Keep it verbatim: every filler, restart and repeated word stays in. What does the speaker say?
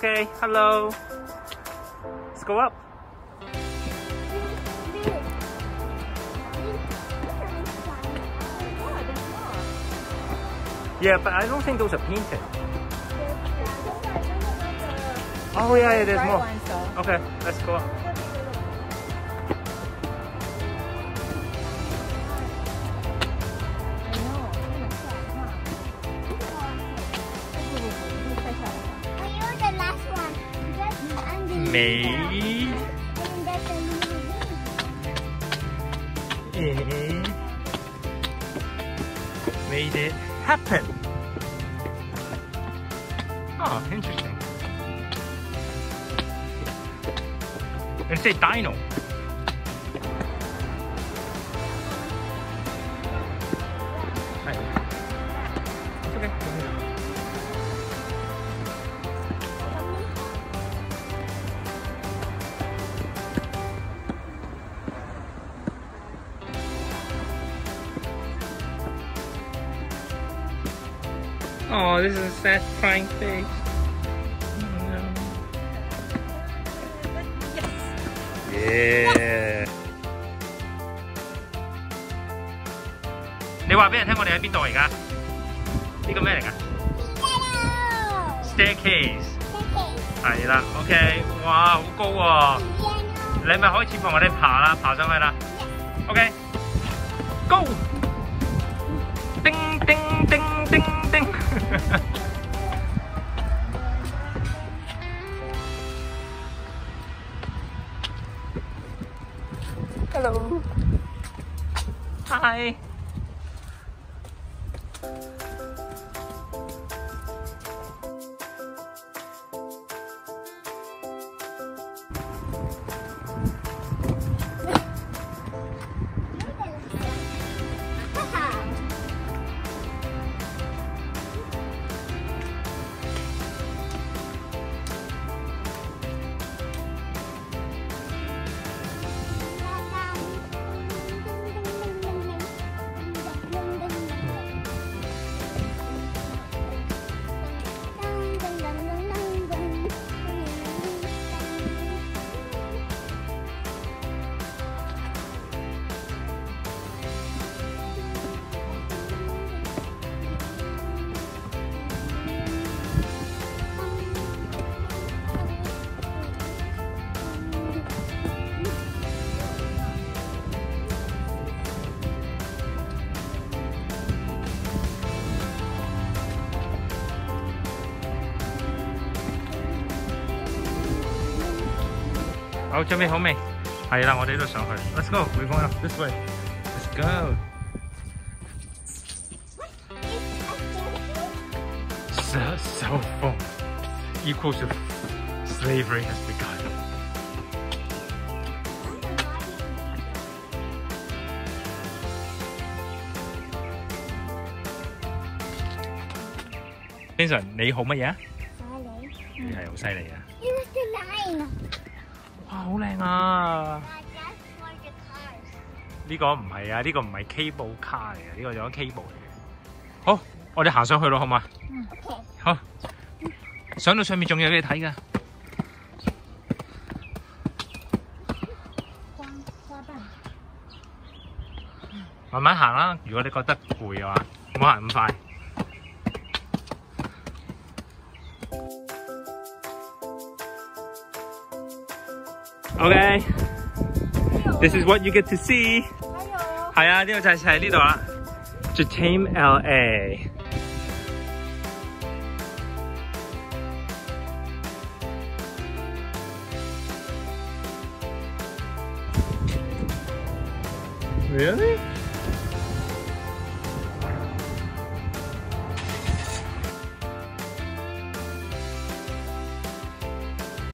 Okay, hello. Let's go up. Yeah, but I don't think those are painted. Oh yeah, yeah, there's more. Okay, let's go up. Made it made it happen. Oh, interesting. Let's say dino. Right. It's okay. Oh, this is a sad crying face. Oh, no. Yeah. 你話俾人聽我哋喺邊度而家？呢個咩嚟㗎 ？Staircase。係啦 ，OK， 哇，好高喎！你咪開始同我哋爬啦，爬上去啦。OK，Go！ 叮叮叮叮叮。Hello. Hi. Oh, 準備好未？係啦，我哋都上去。Let's go. We're going up this way. Let's go. So, so full. Equal to slavery has begun. Vincent， 你好乜嘢啊？犀利。你係好犀利啊！哇，好靚啊！呢個唔係啊，呢個唔係 cable car 嚟嘅，呢個有 cable 嚟嘅。好，我哋行上去咯，好嘛？嗯。好。上到上面仲有嘢睇㗎。慢慢行啦，如果你覺得攰嘅話，唔好行咁快。Okay, this is what you get to see. 係啊，呢個就係喺呢度啦 ，Jatam L A。Really?